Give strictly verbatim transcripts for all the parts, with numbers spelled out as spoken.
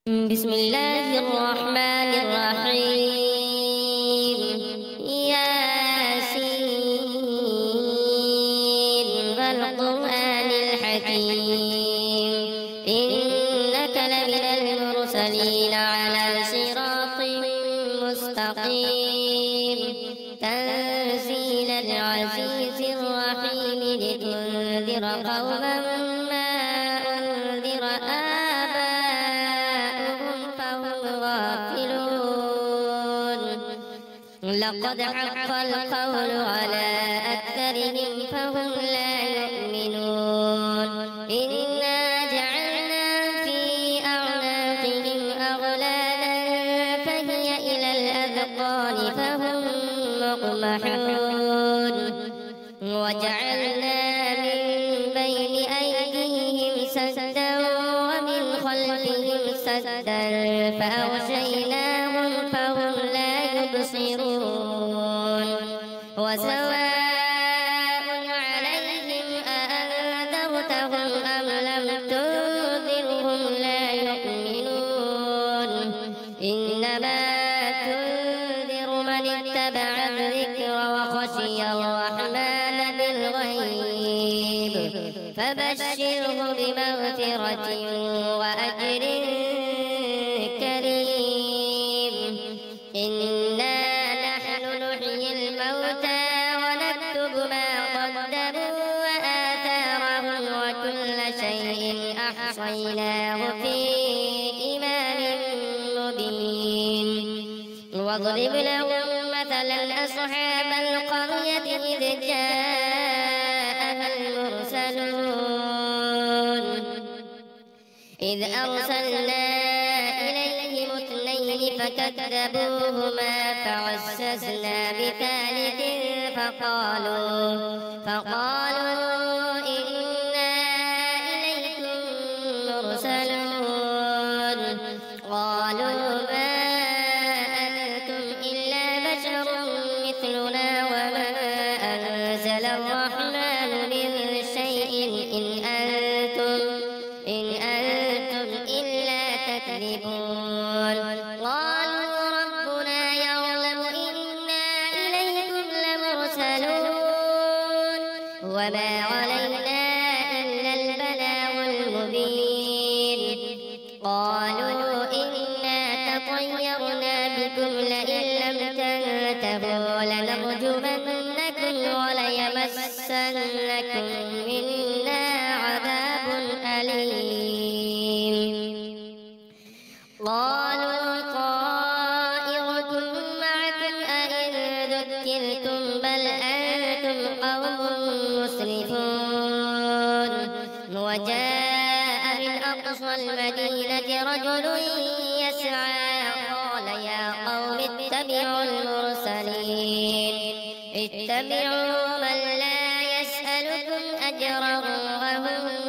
بسم الله الرحمن الرحيم. ياسين والقرآن الحكيم إنك لمن المرسلين على صراط مستقيم تنزيل العزيز الرحيم لتنذر قوما ما أنذر آباؤهم فهم غافلون. لقد حق القول على أكثرهم فهم لا يؤمنون. إنا جعلنا في أعناقهم أغلالا فهي إلى الأذقان فهم مقمحون. وجعلنا من بين أيديهم سدا ومن خلفهم سدا فأغشيناهم فهم لا يبصرون. وسواء عليهم أأنذرتهم أم لم تنذرهم لا يؤمنون. إنما تنذر من اتبع الذكر وخشي الرحمن بالغيب فبشره بمغفرة وأجر كريم. إنا نحن نحيي الموتى ونكتب ما قدموا وآثارهم وكل شيء أحصيناه في إمام مبين. واضرب لهم مثلا أصحاب القرية إذ جاءها المرسلون إذ أرسلنا إليهم اثنين فكذبوهما فعززنا بثالث فقالوا فقالوا إنا إليكم مرسلون. قالوا ما أنتم إلا بشر مثلنا وما أنزل الرحمن من شيء إن أنتم إن أنتم إلا تكذبون. قالوا ربنا يعلم إنا إليكم لمرسلون وما علينا إلا البلاغ المبين. قالوا إنا تطيرنا بكم لئن لم تنتهوا لنرجمنكم وليمسنكم منا عذاب أليم. قالوا طائركم معكم أئن ذكرتم بل أنتم قوم مسرفون. وجاء من أقصى المدينة رجل يسعى قال يا قوم اتبعوا المرسلين اتبعوا من لا يسألكم أجرا وهم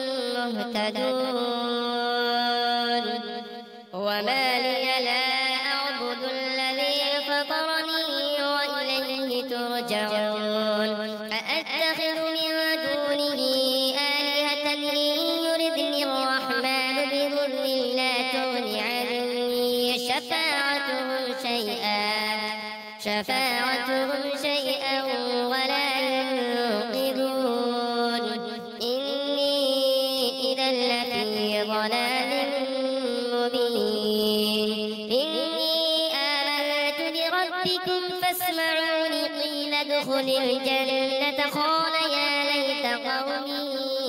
مهتدون. وما لي لا أعبد الذي فطرني وإليه ترجعون. أأتخذ من دونه آلهة إن يردني الرحمن بضر لا تغن عني شفاعتهم شيئا شفاعتهم شيئا ولا ينقذون. إني إذا لفي ضلال مبين. إني آمنت بربكم فاسمعوني قيل ادخل الجنة قال يا ليت قومي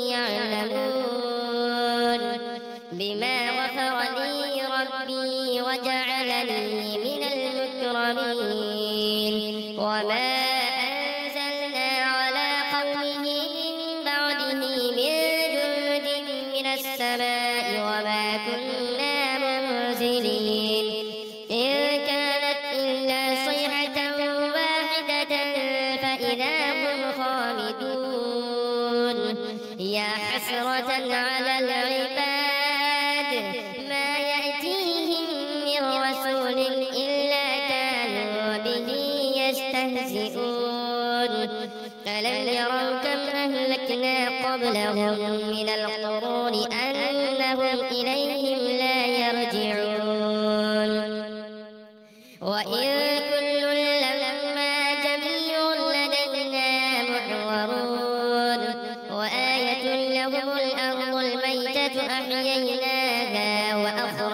يعلمون بما غفر لي ربي وجعلني من المكرمين. وما أنزلنا على قومه من بعده من جند من السماء وما كنا منزلين. إن كانت إلا صيحة واحدة فإذا هم خامدون. يا حسرة على العباد ما يأتيهم من رسول إلا كانوا به يستهزئون. ألم يروا كم أهلكنا قبلهم من القرون أنهم إليهم لا يرجعون.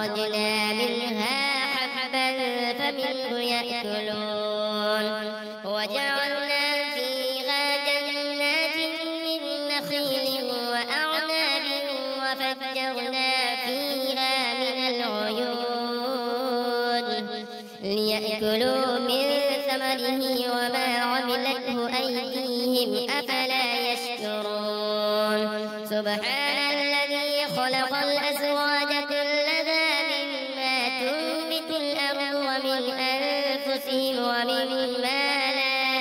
فأخرجنا منها حبا فمنه يأكلون وجعلنا فيها جنات من نخيل وأعناب وفجرنا فيها من العيون ليأكلوا من ثمره وما عملته أيديهم أفلا يشكرون سبحان الذي خلق الأزواج كلها مما تنبت الأرض ومن أنفسهم ومما لا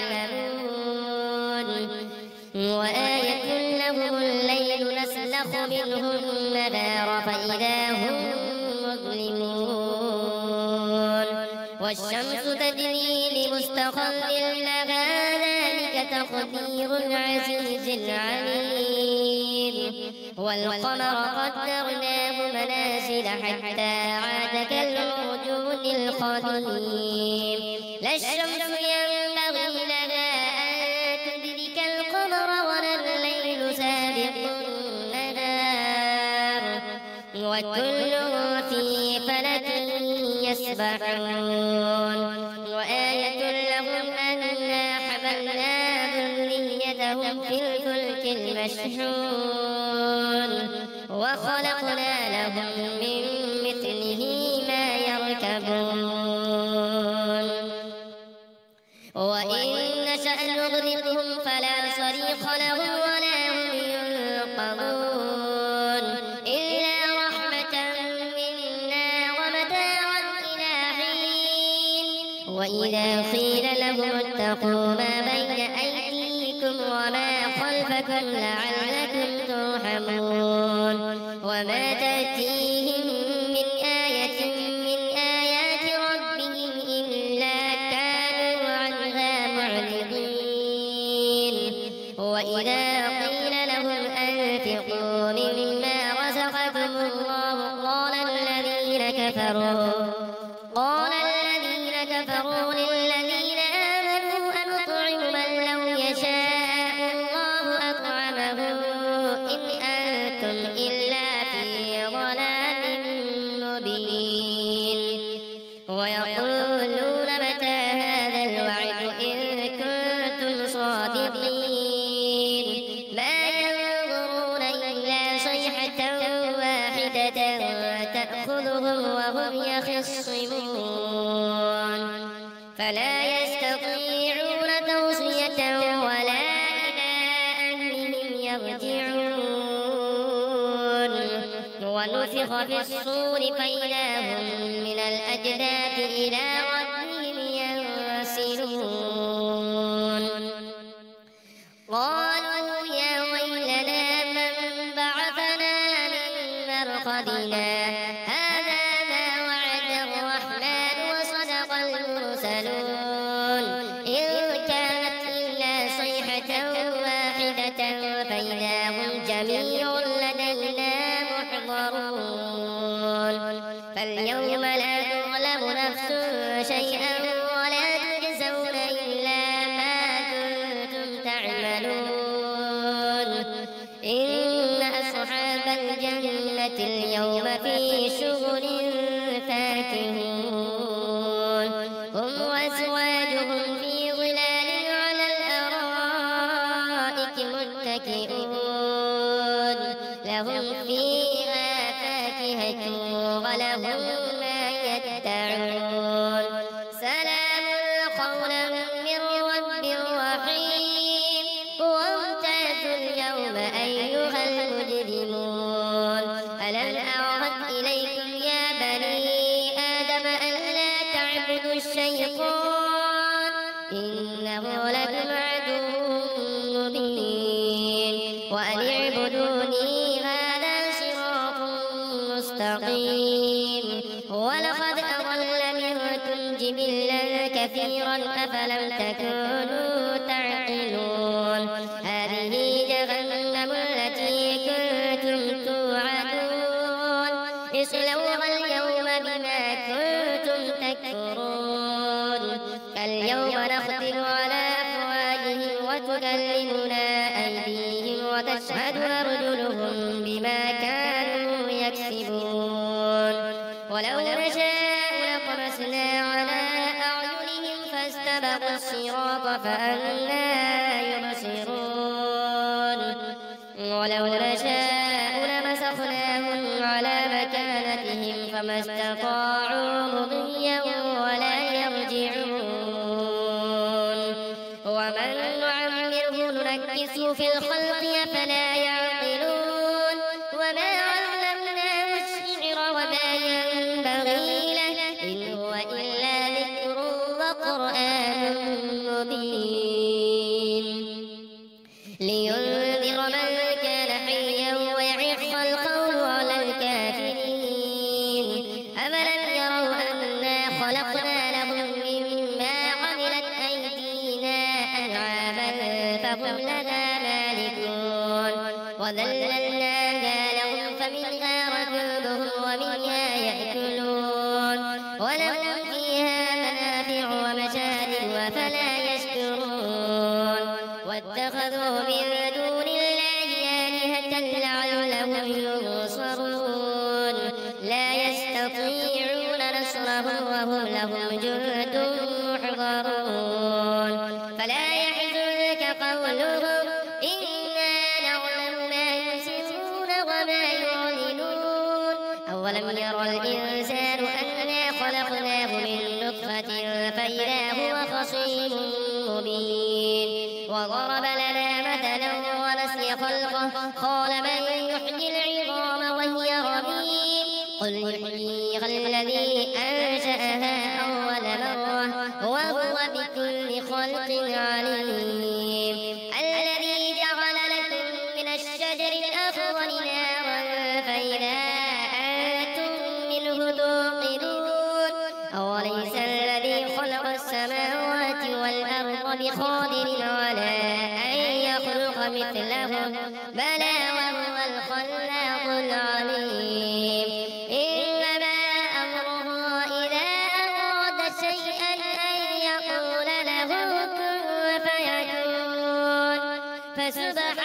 يعلمون وآية لهم الليل نسلخ منه النهار فإذا هم مظلمون والشمس تجري لمستقر لها ذلك تقدير العزيز العليم والقمر قدرناه منازل حتى عاد كالعرجون القديم لا الشمس ينبغي لها أن تدرك القمر ولا الليل سابق النهار وكل في فلك يسبحون وآية لهم أنا حملنا ذريتهم في الفلك المشحون وخلقنا لهم من مثله ما يركبون وإن نشأ نغرقهم فلا صريخ لهم ولا هم ينقذون إلا رحمة منا ومتاعا إلى حين وإذا قيل لهم اتقوا ما بين أيديكم وما خلفكم لعلكم ترحمون وما تأتيهم من آية من آيات ربهم إلا كانوا عنها معرضين وإذا قيل لهم أنفقوا مما رزقكم الله قال الذين كفروا قال الذين كفروا للذين آمنوا أنطعم من لو يشاء الله أطعمه إن أنتم إلا في ضلال مبين ويقولون متى هذا الوعد إن كنتم صادقين ما ينظرون إلا صيحة واحدة تأخذهم وهم يخصمون فلا يستطيعون توصية ولا إلى أهلهم يرجعون ونفخ في الصور فإذا هم من الأجداث إلى ربهم ينسلون قالوا يا ويلنا من بعثنا من مرقدنا هذا ما وعد الرحمن وصدق المرسلون إن كانت إلا صيحة واحدة فإذا هم جميع لدينا محضرون فاليوم لا تظلم نفس شيئا ولا تجزون إلا ما كنتم تعملون إن أصحاب الجنة اليوم في شغل فاكهون هم وأزواجهم في ظلال على الأرائك متكئون لهم فيها فاكهة ولهم ما يدعون سلام قولا من رب رحيم وامتازوا اليوم أيها المجرمون ألم أعهد إليكم يا بني آدم ألا تعبدوا الشيطان إنه لكم عدو مبين وأن اعبدوني هذا صراط مستقيم ولقد أضل منكم جبلا كثيرا أفلم تكونوا تعقلون هذه جهنم التي كنتم توعدون اصلوها اليوم بما كنتم تكفرون اليوم نختم على أفواههم وتكلمنا أيديهم وتشهد أرجلهم بما كانوا يكسبون ولو نشاء لطمسنا على أعينهم فاستبقوا الصراط فأنى يبصرون ولو نشاء لمسخناهم على مكانتهم فما استطاعوا مضيا ولا يرجعون ومن نعمره ننكسه في الخلق أفلا يعقلون وما علمناه الشعر وما ينبغي له إن هو إلا ذكر وقرآن مبين لينذر من كان حيا ويحق القول على الكافرين أفلم يروا أنا خلقنا لهم مما عملت أيدينا أنعاما فهم لها مالكون وذللناها لهم فمنها ركوبهم ومنها يأكلون ولهم فيها منافع ومشارب أفلا يشكرون واتخذوا من دون الله آلهة لعلهم ينصرون لا يستطيعون نصرهم وهم لهم جند محضرون فلا يحزنك قولهم إنا نعلم ما يسرون وما يعلنون أولم يرى الإنسان أنا خلقناه من نطفة فإذا هو خصيم مبين وضرب لنا مثلا ونسي خلقه قال من يحيي العظام وهي رميم قل يحييها الذي أنشأها أول مرة وهو بكل خلق عليم الذي جعل لكم من الشجر الأخضر نارا فإذا أنتم منه توقدون أوليس الذي خلق السماوات والأرض بقادر على أن يخلق مثلهم بلى وهو الخلاق العليم إنما أمره إذا أراد شيئا أن يقول له كن فيكون فسبحان